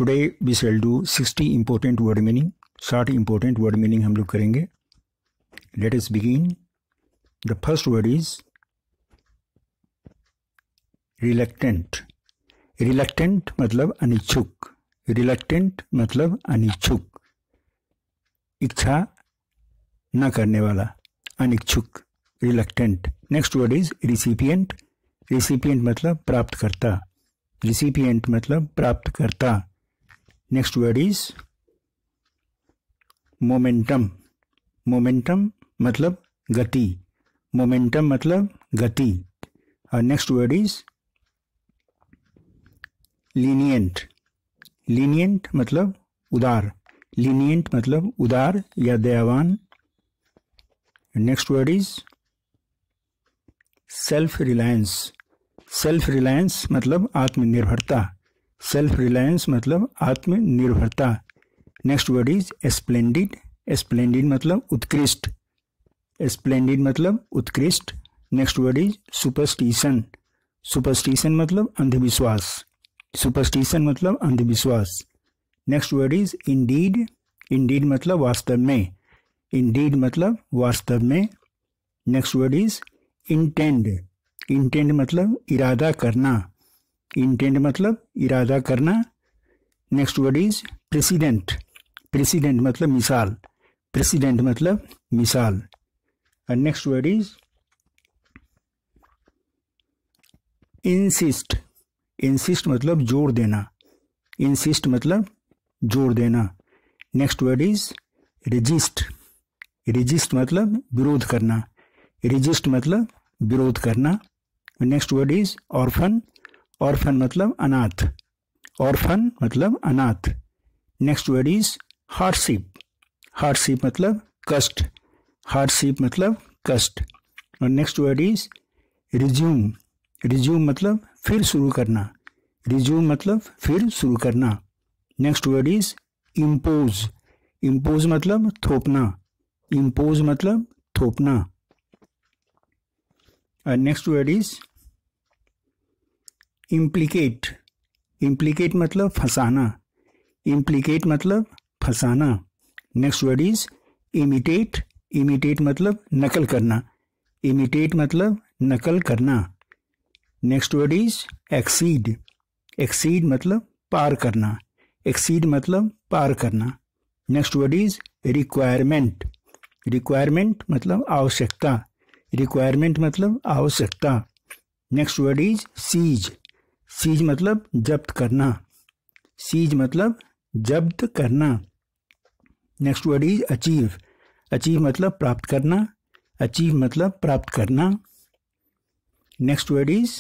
Today we shall do 60 important word meaning. 60 important word meaning हम लोग करेंगे. Let us begin. The first word is reluctant. Reluctant मतलब अनिच्छुक. Reluctant मतलब अनिच्छुक, इच्छा न करने वाला, अनिच्छुक, reluctant. Next word is recipient. Recipient मतलब प्राप्तकर्ता. Recipient मतलब प्राप्तकर्ता. Next word is momentum. Momentum मतलब गति. Momentum मतलब गति. और next word is lenient. Lenient मतलब उदार. Lenient मतलब उदार या दयावान. Next word is self-reliance. Self-reliance मतलब आत्मनिर्भरता. Self-reliance मतलब आत्मनिर्भरता. Next word is splendid. Splendid मतलब उत्कृष्ट. Splendid मतलब उत्कृष्ट. Next word is superstition. Superstition मतलब अंधविश्वास. Superstition मतलब अंधविश्वास. Next word is indeed. Indeed मतलब वास्तव में. Indeed मतलब वास्तव में. Next word is intend. Intend मतलब इरादा करना. Intend मतलब इरादा करना. Next word is precedent. Precedent मतलब मिसाल. Precedent मतलब मिसाल. And next word is insist. Insist मतलब जोर देना. Insist मतलब जोर देना. Next word is resist. Resist मतलब विरोध करना. Resist मतलब विरोध करना. Next word is orphan. Orphan मतलब अनाथ. Orphan मतलब अनाथ. Next word is hardship. Hardship मतलब कष्ट. Hardship मतलब कष्ट. और next word is resume. Resume मतलब फिर शुरू करना. Resume मतलब फिर शुरू करना. Next word is impose. Impose मतलब थोपना. Impose मतलब थोपना. और next word is implicate. Implicate मतलब फंसाना. Implicate मतलब फंसाना. Next word is imitate. Imitate मतलब नकल करना. Imitate मतलब नकल करना. Next word is exceed. Exceed मतलब पार करना. Exceed मतलब पार करना. Next word is requirement. Requirement मतलब आवश्यकता. Requirement मतलब आवश्यकता. Next word is seize. Seize मतलब जब्त करना. Seize मतलब जब्त करना. Next word is achieve. Achieve मतलब प्राप्त करना. Achieve मतलब प्राप्त करना. Next word is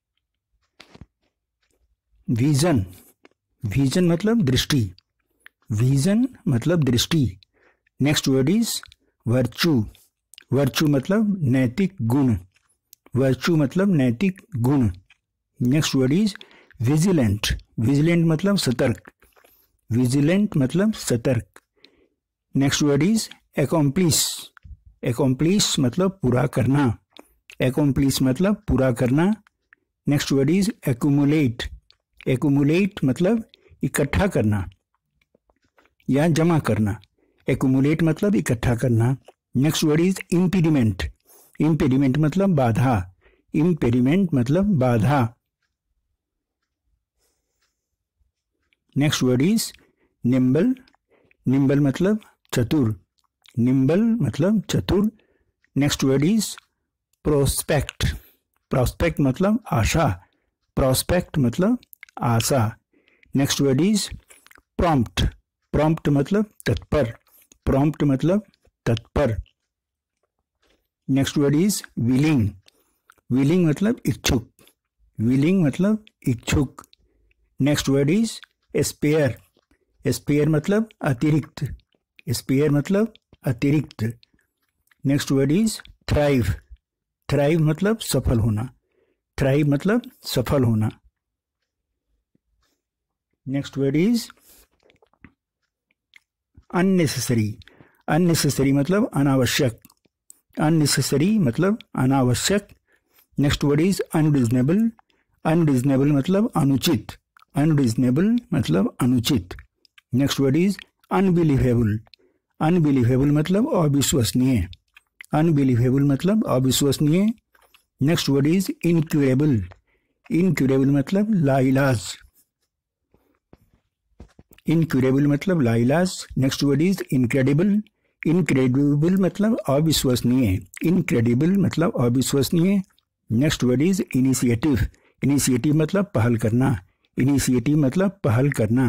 vision. Vision मतलब दृष्टि. Vision मतलब दृष्टि. Next word is virtue. Virtue मतलब नैतिक गुण. Virtue मतलब नैतिक गुण. Next word is vigilant. Vigilant मतलब सतर्क. Vigilant मतलब सतर्क. Next word is accomplish. Accomplish मतलब पूरा करना. Accomplish मतलब पूरा करना. Next word is accumulate. Accumulate मतलब इकट्ठा करना या जमा करना. Accumulate मतलब इकट्ठा करना. Next word is impediment. Impediment मतलब बाधा. Impediment मतलब बाधा. Next word is nimble. Nimble मतलब चतुर. Nimble मतलब चतुर. Next word is prospect. Prospect मतलब आशा. Prospect मतलब आशा. Next word is prompt. Prompt मतलब तत्पर. Prompt मतलब तत्पर. Next word is willing. Willing मतलब इच्छुक. Willing मतलब इच्छुक. Next word is spare. Spare मतलब अतिरिक्त. Spare मतलब अतिरिक्त. Next word is thrive. Thrive मतलब सफल होना. Thrive मतलब सफल होना. Next word is unnecessary. Unnecessary मतलब अनावश्यक. Unnecessary मतलब अनावश्यक. Next word is unreasonable. Unreasonable मतलब अनुचित. अनरीजनेबल मतलब अनुचित। Next word is unbelievable. Unbelievable मतलब अविश्वसनीय। अनबिलीवेबल मतलब अविश्वसनीय। Next word is incurable. Incurable मतलब लाइलाज। इनक्यूरेबल मतलब लाइलाज। Next word is incredible. Incredible मतलब अविश्वसनीय। इनक्रेडिबल मतलब अविश्वसनीय। Next word is initiative. Initiative मतलब पहल करना। इनिशिएटिव मतलब पहल करना।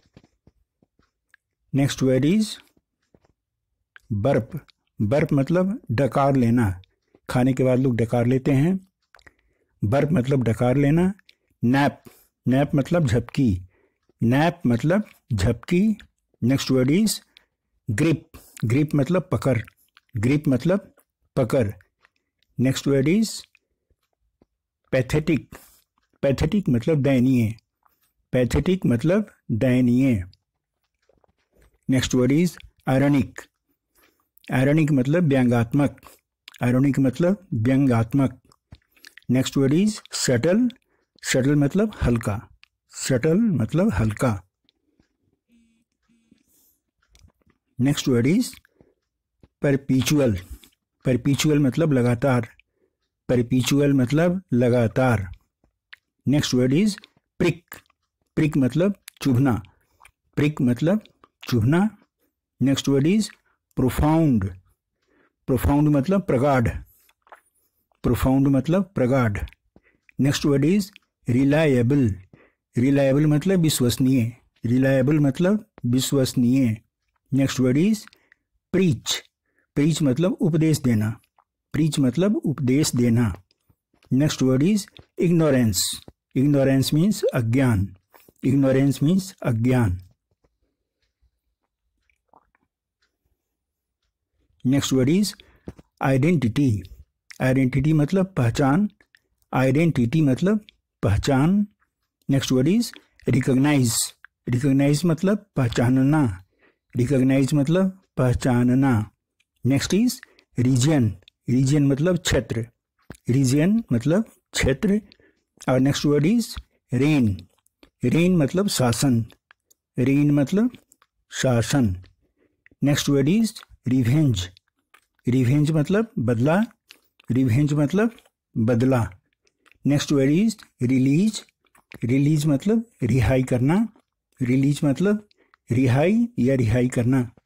Next word is burp. Burp मतलब डकार लेना। खाने के बाद लोग डकार लेते हैं। बर्प मतलब डकार लेना। नैप। नैप मतलब झपकी। नैप मतलब झपकी। Next word is grip. Grip मतलब पकड़। ग्रिप मतलब पकड़। Next word is pathetic. Pathetic मतलब दयनीय। पैथेटिक मतलब दयनीय। Next word is ironic. Ironic मतलब व्यंग्यात्मक। आयरनिक मतलब व्यंग्यात्मक। Next word is subtle. Subtle मतलब हल्का। सटल मतलब हल्का। Next word is perpetual. Perpetual मतलब लगातार। परपीचुअल मतलब लगातार। Next word is prick. Prick मतलब चुभना। प्रिक मतलब चुभना। Next word is profound. Profound मतलब प्रगाढ़। प्रोफाउंड मतलब प्रगाढ़। Next word is reliable. Reliable मतलब विश्वसनीय। रिलायबल मतलब विश्वसनीय। Next word is preach. Preach मतलब उपदेश देना। प्रीच मतलब उपदेश देना। Next word is ignorance. Ignorance means अज्ञान। इग्नोरेंस मीन्स अज्ञान। Next word is identity. Identity मतलब पहचान। आइडेंटिटी मतलब पहचान। Next word is recognise. Recognise मतलब पहचानना। रिकॉग्नाइज मतलब पहचानना। Next is reason. रीजन मतलब क्षेत्र। रीजन मतलब क्षेत्र। और next word is reign. Reign मतलब शासन। रेन मतलब शासन। Next word is revenge. Revenge मतलब बदला। रिवेंज मतलब बदला। Next word is release. Release मतलब रिहाई करना। रिलीज मतलब रिहाई या रिहाई करना।